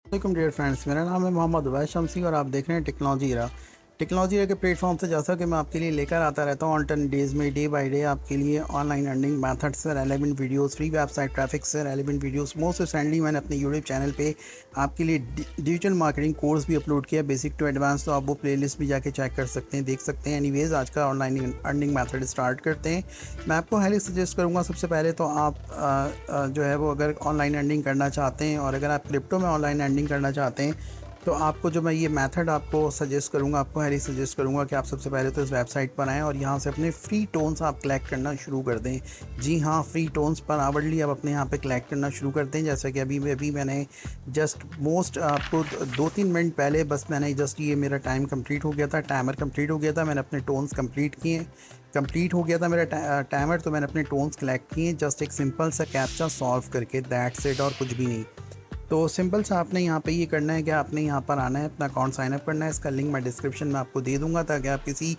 Welcome dear friends, मेरा नाम है मोहम्मद उवैस शमसी और आप देख रहे हैं टेक्नोलॉजी के प्लेटफॉर्म से जैसा कि मैं आपके लिए लेकर आता रहता हूँ ऑन डेज़ में डे बाय डे आपके लिए ऑनलाइन अर्निंग मेथड से relevant videos, free website traffic से रेलेवेंट वीडियोस। मोस्ट रिसेंटली मैंने अपने यूट्यूब चैनल पे आपके लिए डिजिटल मार्केटिंग कोर्स भी अपलोड किया, बेसिक टू एडवांस। तो आप वो प्लेलिस्ट भी जाके चेक कर सकते हैं, देख सकते हैं। एनीवेज, आज का ऑनलाइन अर्निंग मेथड स्टार्ट करते हैं। मैं आपको हाईली सजेस्ट करूँगा, सबसे पहले तो आप जो है वो अगर ऑनलाइन अर्निंग करना चाहते हैं और अगर आप क्रिप्टो में ऑनलाइन अर्निंग करना चाहते हैं तो आपको जो मैं ये मेथड आपको सजेस्ट करूँगा, आपको हाईली सजेस्ट करूँगा कि आप सबसे पहले तो इस वेबसाइट पर आएँ और यहाँ से अपने फ्री टोन्स आप कलेक्ट करना शुरू कर दें। जी हाँ, फ्री टोन्स पर आवरली आप अपने यहाँ पे कलेक्ट करना शुरू कर दें। जैसा कि अभी मैंने जस्ट आपको 2-3 मिनट पहले बस मैंने जस्ट ये मेरा टाइम कंप्लीट हो गया था, टाइमर कंप्लीट हो गया था, मैंने अपने टोन्स कंप्लीट हो गया था मेरा टाइमर। तो मैंने अपने टोन्स कलेक्ट किए जस्ट एक सिंपल सा कैप्चा सॉल्व करके, दैट्स इट, और कुछ भी नहीं। तो सिंपल सा आपने यहाँ पे ये करना है कि आपने यहाँ पर आना है, अपना अकाउंट साइन अप करना है। इसका लिंक मैं डिस्क्रिप्शन में आपको दे दूँगा ताकि आप किसी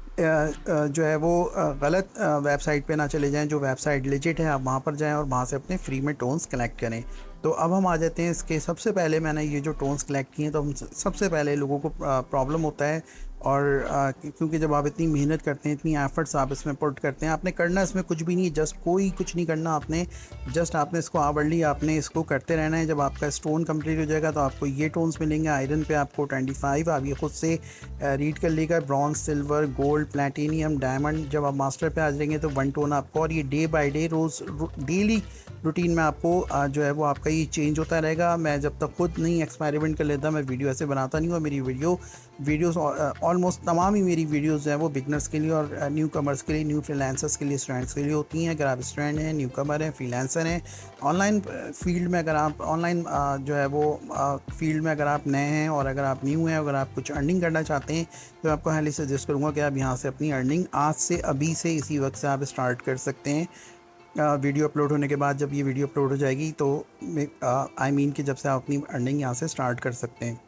जो है वो गलत वेबसाइट पे ना चले जाएं। जो वेबसाइट लेजिट है आप वहाँ पर जाएं और वहाँ से अपने फ्री में टोन्स कलेक्ट करें। तो अब हम आ जाते हैं इसके। सबसे पहले मैंने ये जो टोन्स कलेक्ट किए हैं, तो हम सबसे पहले लोगों को प्रॉब्लम होता है और क्योंकि जब आप इतनी मेहनत करते हैं, इतनी एफर्ट्स आप इसमें पुट करते हैं, आपने करना इसमें कुछ भी नहीं, जस्ट कोई कुछ नहीं करना आपने। जस्ट आपने इसको आवरली आपने इसको करते रहना है। जब आपका स्टोन कंप्लीट हो जाएगा तो आपको ये टोन्स मिलेंगे। आयरन पे आपको 25, आप ये खुद से रीड कर लेगा। Bronze, silver, gold, platinum, diamond. जब आप मास्टर पे आ जाएंगे तो 1 टोन आपको, और ये डे बाय डे रोज़ डेली रूटीन में आपको जो है वो आपका ये चेंज होता रहेगा। मैं जब तक खुद नहीं एक्सपेरिमेंट कर लेता, मैं वीडियो ऐसे बनाता नहीं हूँ। मेरी वीडियोस ऑलमोस्ट तमाम ही मेरी वीडियोस जो है वो बिगनर्स के लिए और न्यू कमर्स के लिए, न्यू फ्रीलांसर्स के लिए, स्टूडेंट्स के लिए होती हैं। अगर आप स्टूडेंट हैं, न्यू कमर हैं, फ्रीलांसर हैं, ऑनलाइन फील्ड में अगर आप ऑनलाइन जो है वो फील्ड में अगर आप नए हैं और अगर आप न्यू हैं, अगर आप कुछ अर्निंग करना चाहते हैं तो मैं आपको हाईली सजेस्ट करूँगा कि आप यहाँ से अपनी अर्निंग आज से, अभी से, इसी वक्त से आप स्टार्ट कर सकते हैं। वीडियो अपलोड होने के बाद, जब ये वीडियो अपलोड हो जाएगी तो आई मीन कि जब से आप अपनी अर्निंग यहाँ से स्टार्ट कर सकते हैं।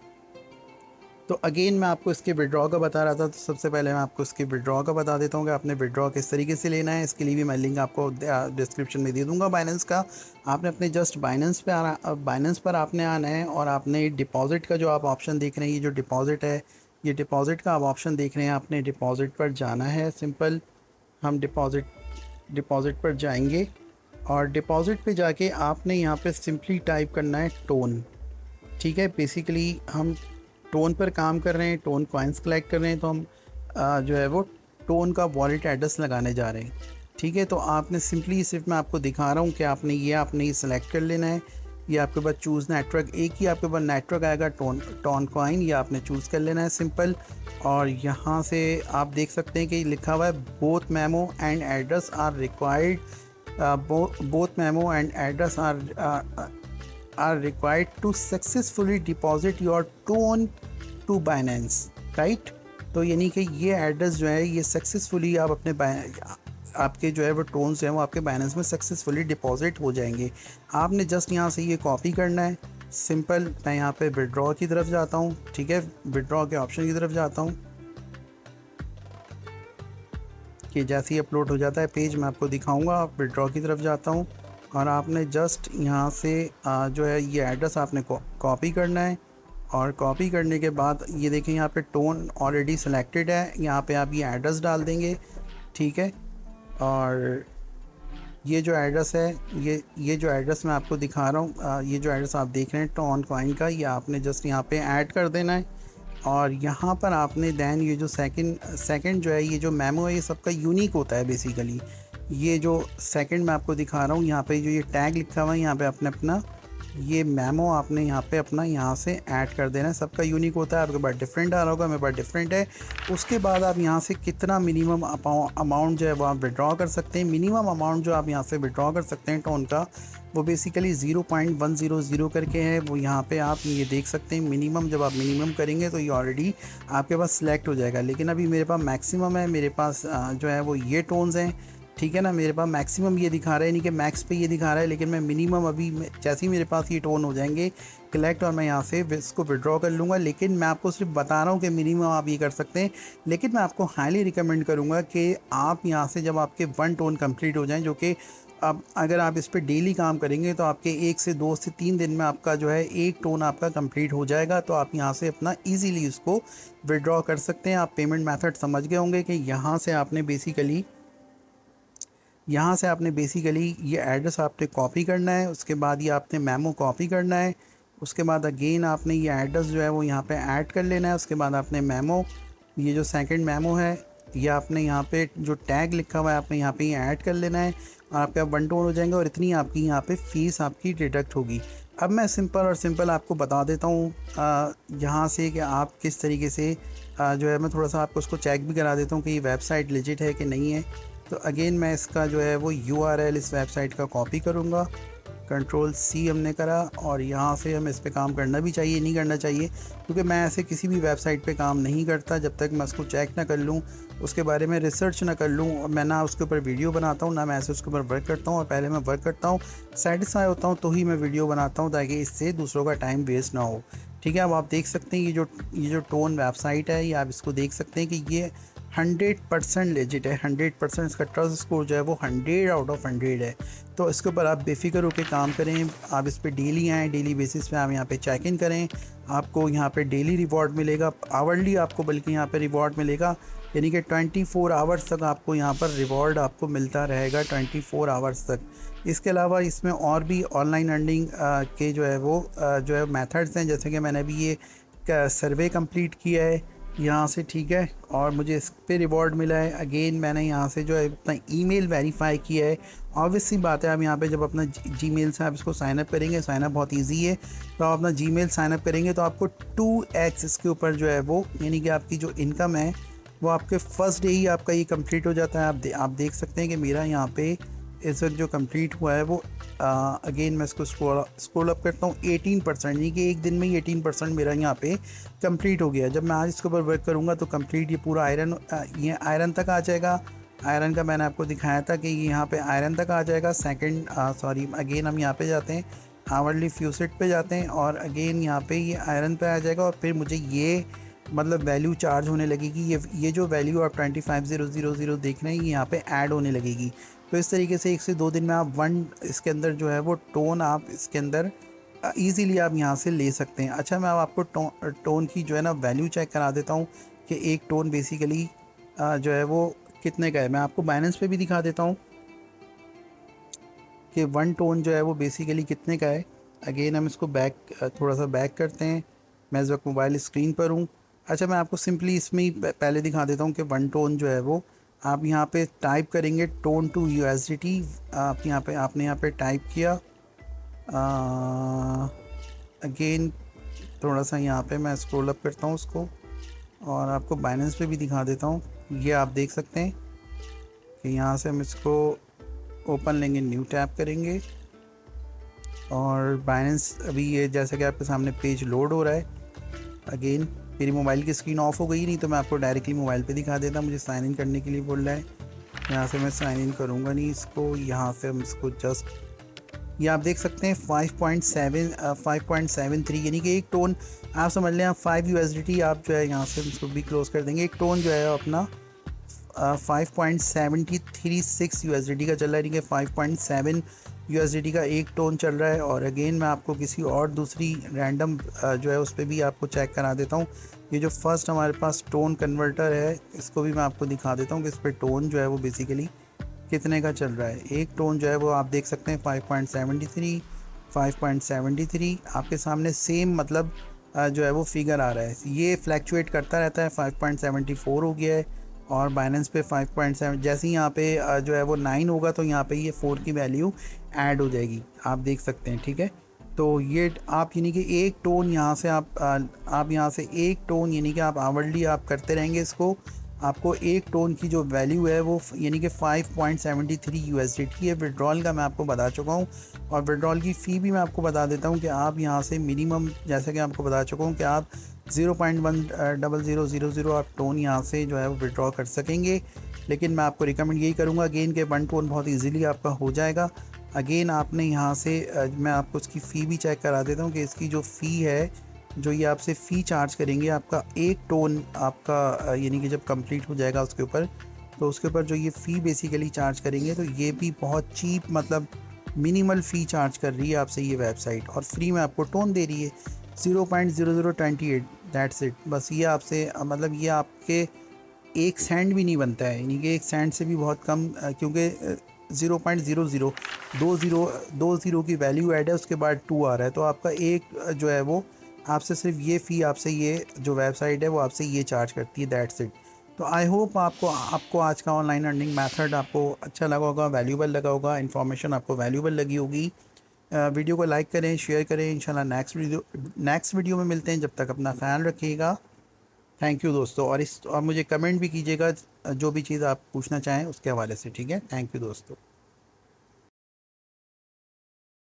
तो अगेन मैं आपको इसके विड्रॉ का बता रहा था, तो सबसे पहले मैं आपको इसके विड्रॉ का बता देता हूँ कि आपने विड्रॉ किस तरीके से लेना है। इसके लिए भी मैं लिंक आपको डिस्क्रिप्शन में दे दूँगा बाइनेंस का। आपने अपने जस्ट बाइनेंस पर आपने आना है और आपने डिपॉज़िट का जो आप ऑप्शन देख रहे हैं, ये जो डिपॉज़िट है, ये डिपॉज़िट का आप ऑप्शन देख रहे हैं, आपने डिपॉज़िट पर जाना है। सिंपल हम डिपॉज़िट पर जाएंगे और डिपॉज़िट पे जाके आपने यहाँ पे सिंपली टाइप करना है टोन। ठीक है, बेसिकली हम टोन पर काम कर रहे हैं, टोन कॉइन्स कलेक्ट कर रहे हैं, तो हम जो है वो टोन का वॉलेट एड्रेस लगाने जा रहे हैं। ठीक है, तो आपने सिंपली, सिर्फ मैं आपको दिखा रहा हूँ कि आपने ये सेलेक्ट कर लेना है। ये आपके पास चूज़ नेटवर्क, एक ही आपके पास नेटवर्क आएगा, टोन कॉइन, ये आपने चूज़ कर लेना है सिंपल। और यहाँ से आप देख सकते हैं कि लिखा हुआ है both memo and address are required, both memo and address are required to successfully deposit your tone to Binance, right? तो यानी कि ये एड्रेस जो है ये सक्सेसफुली आप अपने आपके जो है वो टोन्स हैं वो आपके बाइनेंस में सक्सेसफुली डिपॉजिट हो जाएंगे। आपने जस्ट यहाँ से ये कॉपी करना है सिंपल। मैं यहाँ पे विड्रॉ की तरफ जाता हूँ। ठीक है, विड्रॉ के ऑप्शन की तरफ जाता हूँ कि जैसे ही अपलोड हो जाता है पेज मैं आपको दिखाऊंगा। विड्रॉ की तरफ जाता हूं और आपने जस्ट यहाँ से जो है ये एड्रेस आपने कॉपी करना है। और कॉपी करने के बाद ये देखें, यहाँ पे टोन ऑलरेडी सिलेक्टेड है, यहाँ पे आप ये एड्रेस डाल देंगे। ठीक है, और ये जो एड्रेस है, ये जो एड्रेस मैं आपको दिखा रहा हूँ, ये जो एड्रेस आप देख रहे हैं टोन कॉइन का, ये आपने जस्ट यहाँ पे ऐड कर देना है। और यहाँ पर आपने दैन ये जो सेकंड जो है, ये जो मेमो है, ये सबका यूनिक होता है बेसिकली। ये जो सेकंड मैं आपको दिखा रहा हूँ, यहाँ पे जो ये टैग लिखा हुआ है, यहाँ पे आपने अपना ये मेमो आपने यहाँ पे अपना यहाँ से ऐड कर देना है। सबका यूनिक होता है, आपके पास डिफरेंट आ रहा होगा, मेरे पास डिफरेंट है। उसके बाद आप यहाँ से कितना मिनिमम अमाउंट जो है वो आप विड्रॉ कर सकते हैं। मिनिमम अमाउंट जो आप यहाँ से विड्रॉ कर सकते हैं टोन का, वो बेसिकली 0.100 करके है। वो यहाँ पे आप ये देख सकते हैं मिनिमम। जब आप मिनिमम करेंगे तो ये ऑलरेडी आपके पास सिलेक्ट हो जाएगा, लेकिन अभी मेरे पास मैक्सिमम है। मेरे पास जो है वो ये टोन्स हैं, ठीक है ना। मेरे पास मैक्सिमम ये दिखा रहा है, नहीं कि मैक्स पे ये दिखा रहा है, लेकिन मैं मिनिमम अभी जैसे ही मेरे पास ये टोन हो जाएंगे कलेक्ट और मैं यहाँ से इसको विड्रॉ कर लूँगा। लेकिन मैं आपको सिर्फ बता रहा हूँ कि मिनिमम आप ये कर सकते हैं, लेकिन मैं आपको हाईली रिकमेंड करूँगा कि आप यहाँ से जब आपके 1 टोन कंप्लीट हो जाएं, जो कि अब अगर आप इस पे डेली काम करेंगे तो आपके 1 से 2 से 3 दिन में आपका जो है एक टोन आपका कंप्लीट हो जाएगा। तो आप यहाँ से अपना इजीली उसको विड्रॉ कर सकते हैं। आप पेमेंट मेथड समझ गए होंगे कि यहाँ से आपने बेसिकली ये एड्रेस आपने कॉपी करना है, उसके बाद ये आपने मेमो कॉपी करना है, उसके बाद अगेन आपने ये एड्रेस जो है वो यहाँ पे ऐड कर लेना है। उसके बाद आपने मेमो, ये जो सेकंड मेमो है, ये आपने यहाँ पे जो टैग लिखा हुआ है आपने यहाँ पे ये ऐड कर लेना है और आपके आप 1 टोन हो जाएंगे और इतनी आपकी यहाँ पे फ़ीस आपकी डिडक्ट होगी। अब मैं सिंपल आपको बता देता हूँ यहाँ से कि आप किस तरीके से जो है, मैं थोड़ा सा आपको उसको चेक भी करा देता हूँ कि ये वेबसाइट लेजिट है कि नहीं है। तो अगेन मैं इसका जो है वो URL इस वेबसाइट का कॉपी करूँगा, Ctrl+C हमने करा और यहाँ से हमें इस पे काम करना भी चाहिए, नहीं करना चाहिए, क्योंकि मैं ऐसे किसी भी वेबसाइट पे काम नहीं करता जब तक मैं उसको चेक ना कर लूँ, उसके बारे में रिसर्च ना कर लूँ। और मैं ना उसके ऊपर वीडियो बनाता हूँ, ना मैं ऐसे उसके ऊपर वर्क करता हूँ। और पहले मैं वर्क करता हूँ, सेटिस्फाई होता हूँ तो ही मैं वीडियो बनाता हूँ, ताकि इससे दूसरों का टाइम वेस्ट ना हो। ठीक है, अब आप देख सकते हैं ये जो टोन वेबसाइट है, ये आप इसको देख सकते हैं कि ये 100% लेजिट है, 100% इसका ट्रस्ट स्कोर जो है वो 100 आउट ऑफ 100 है। तो इसके ऊपर आप बेफिक्र होकर काम करें, आप इस पे डेली आएँ, डेली बेसिस पे आप यहाँ पे चेक इन करें, आपको यहाँ पे डेली रिवॉर्ड मिलेगा, आवरली आपको बल्कि यहाँ पे रिवॉर्ड मिलेगा, यानी कि 24 आवर्स तक आपको यहाँ पर रिवॉर्ड आपको मिलता रहेगा, 24 आवर्स तक। इसके अलावा इसमें और भी ऑनलाइन अर्निंग के जो है वो जो है मेथड्स हैं, जैसे कि मैंने अभी ये सर्वे कंप्लीट किया है यहाँ से, ठीक है, और मुझे इस पे रिवॉर्ड मिला है। अगेन मैंने यहाँ से जो है अपना ईमेल वेरीफाई किया है। ऑब्वियस सी बात है, आप यहाँ पे जब अपना जीमेल से आप इसको साइनअप करेंगे, साइनअप बहुत इजी है, तो आप अपना जीमेल साइनअप करेंगे तो आपको 2x इसके ऊपर जो है वो, यानी कि आपकी जो इनकम है वो आपके फर्स्ट डे ही आपका ये कंप्लीट हो जाता है। आप देख सकते हैं कि मेरा यहाँ पे इस वक्त जो कंप्लीट हुआ है वो अगेन मैं इसको स्क्रॉल अप करता हूँ, 18%, यानी कि एक दिन में ही 18% मेरा यहाँ पे कंप्लीट हो गया। जब मैं आज इसके ऊपर वर्क करूँगा तो कंप्लीट ये पूरा ये आयरन तक आ जाएगा। आयरन का मैंने आपको दिखाया था कि ये यहाँ पे आयरन तक आ जाएगा। अगेन हम यहाँ पे जाते हैं, आवरली फ्यूसेट पे जाते हैं और अगेन यहाँ पे ये आयरन पे आ जाएगा और फिर मुझे ये मतलब वैल्यू चार्ज होने लगेगी। ये जो वैल्यू आप 25,000 देख रहे हैं ये यहाँ पे ऐड होने लगेगी। तो इस तरीके से 1 से 2 दिन में आप इसके अंदर जो है वो टोन आप इसके अंदर ईज़िली आप यहाँ से ले सकते हैं। अच्छा, मैं अब आपको टोन की जो है ना वैल्यू चेक करा देता हूँ कि एक टोन बेसिकली जो है वो कितने का है। मैं आपको बाइनेंस पे भी दिखा देता हूँ कि 1 टोन जो है वो बेसिकली कितने का है। अगेन हम इसको थोड़ा सा बैक करते हैं, मैं इस वक्त मोबाइल स्क्रीन पर हूँ। अच्छा, मैं आपको सिंपली इसमें ही पहले दिखा देता हूँ कि 1 टोन जो है वो आप यहाँ पे टाइप करेंगे टोन टू USDT। आपने यहाँ पे टाइप किया। अगेन थोड़ा सा यहाँ पे मैं स्क्रॉल अप करता हूँ उसको और आपको बाइनेंस पे भी दिखा देता हूँ। ये आप देख सकते हैं कि यहाँ से हम इसको ओपन लेंगे, न्यू टैप करेंगे और बाइनेंस अभी ये जैसे कि आपके सामने पेज लोड हो रहा है। अगेन मेरी मोबाइल की स्क्रीन ऑफ हो गई, नहीं तो मैं आपको डायरेक्टली मोबाइल पे दिखा देता। मुझे साइन इन करने के लिए बोल रहा है, यहाँ से मैं साइन इन करूँगा नहीं इसको, यहाँ से हम इसको जस्ट ये आप देख सकते हैं 5.73, यानी कि एक टोन आप समझ लें आप 5 USDT आप जो है यहाँ से इसको भी क्लोज कर देंगे। एक टोन जो है अपना 5.736 USDT का चल रहा है, यानी कि 5.7 USDT का एक टोन चल रहा है। और अगेन मैं आपको किसी और दूसरी रैंडम जो है उस पर भी आपको चेक करा देता हूँ। ये जो फर्स्ट हमारे पास टोन कन्वर्टर है इसको भी मैं आपको दिखा देता हूँ कि इस पर टोन जो है वो बेसिकली कितने का चल रहा है। एक टोन जो है वो आप देख सकते हैं 5.73 आपके सामने सेम मतलब जो है वो फिगर आ रहा है। ये फ्लैक्चुएट करता रहता है, 5.74 हो गया है और बाइनेंस पे 5.7। जैसे ही यहाँ पे जो है वो 9 होगा तो यहाँ पे ये 4 की वैल्यू ऐड हो जाएगी, आप देख सकते हैं। ठीक है, तो ये आप यानी कि एक टोन यहाँ से आप यहाँ से एक टोन यानी कि आप आवरली आप करते रहेंगे इसको, आपको एक टोन की जो वैल्यू है वो यानी कि 5.73 USDT है। विड्रॉल का मैं आपको बता चुका हूँ और विड्रॉल की फ़ी भी मैं आपको बता देता हूँ कि आप यहाँ से मिनिमम, जैसे कि आपको बता चुका हूँ कि आप 0.10000 आप टोन यहाँ से जो है वो विड्रॉ कर सकेंगे। लेकिन मैं आपको रिकमेंड यही करूँगा अगेन के 1 टोन बहुत ईजीली आपका हो जाएगा। अगेन आपने यहाँ से मैं आपको उसकी फ़ी भी चेक करा देता हूँ कि इसकी जो फ़ी है, जो ये आपसे फ़ी चार्ज करेंगे आपका एक टोन आपका यानी कि जब कंप्लीट हो जाएगा उसके ऊपर तो उसके ऊपर जो ये फ़ी बेसिकली चार्ज करेंगे, तो ये भी बहुत चीप, मतलब मिनिमल फ़ी चार्ज कर रही है आपसे ये वेबसाइट, और फ्री में आपको टोन दे रही है 0.0028। That's it. बस ये आपसे मतलब ये आपके 1 सेंट भी नहीं बनता है, यानी कि 1 सेंट से भी बहुत कम, क्योंकि 0.00 दो ज़ीरो की वैल्यू ऐड है, उसके बाद 2 आ रहा है, तो आपका एक जो है वो आपसे सिर्फ ये फ़ी, आपसे ये जो वेबसाइट है वो आपसे ये चार्ज करती है। That's it. तो आई होप आपको आज का ऑनलाइन अर्निंग मेथड आपको अच्छा लगा होगा, वैल्यूबल लगा होगा, इन्फॉर्मेशन आपको वैल्यूबल लगी होगी। वीडियो को लाइक करें, शेयर करें। इंशाल्लाह नेक्स्ट वीडियो में मिलते हैं। जब तक अपना ख्याल रखिएगा। थैंक यू दोस्तों। और मुझे कमेंट भी कीजिएगा जो भी चीज़ आप पूछना चाहें उसके हवाले से। ठीक है, थैंक यू दोस्तों।